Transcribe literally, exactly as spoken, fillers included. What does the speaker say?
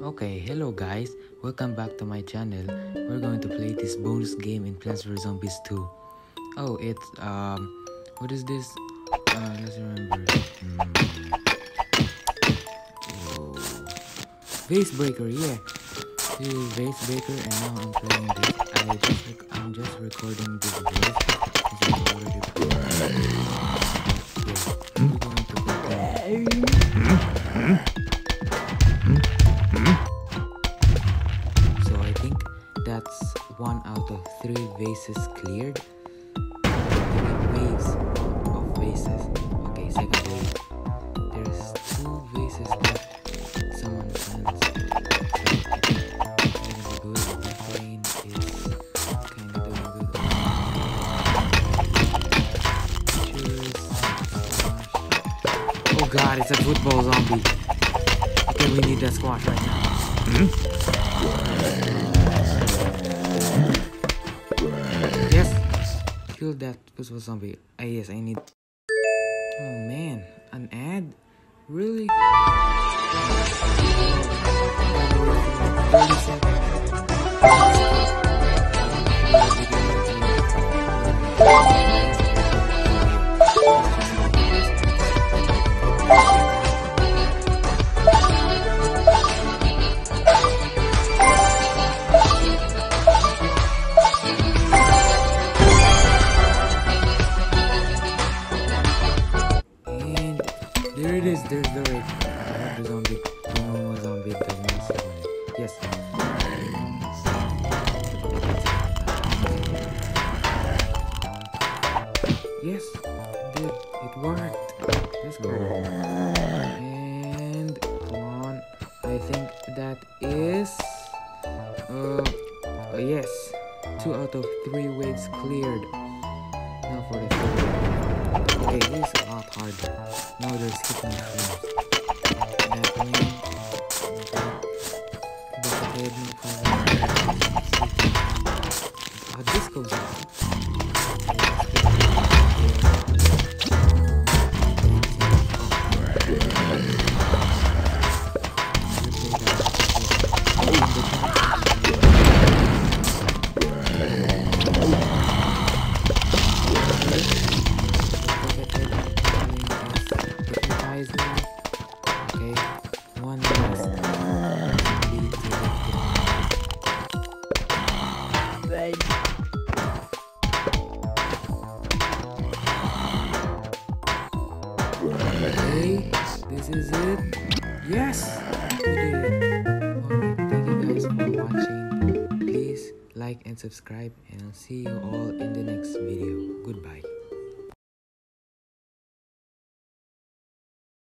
Okay, hello guys, welcome back to my channel. We're going to play this bonus game in Plants vs Zombies two. Oh, it's um, what is this? Uh, let's remember. Hmm. Oh. Vase breaker, yeah. This is vase breaker, and now I'm playing this. I just rec I'm just recording this voice. This is already playing. Yeah, we're going to play. So I think that's one out of three vases cleared. Three waves of vases. Okay, second wave. There's two vases left. Someone plans. So I think it's gonna be good. My brain is kinda doing good. Cheers. Oh god, it's a football zombie. Okay, we need that squash right now. Hmm? Yes, kill that football zombie. Ah, yes, I need. Oh man, an ad? Really? thirty seconds. There it is, there's the raid. I have the zombie. The normal zombie does not save on it. Yes. Yes, it did. It worked. Let's go. And come on. I think that is uh, uh yes. Two out of three waves cleared. Now for the third wave. Okay, this is a lot harder. Now there's hidden mushrooms. That means the hidden How this goes out. Okay, one last. Okay, this is it. Yes, we did it. Alright, thank you guys for watching. Please like and subscribe, and I'll see you all in the next video. Goodbye.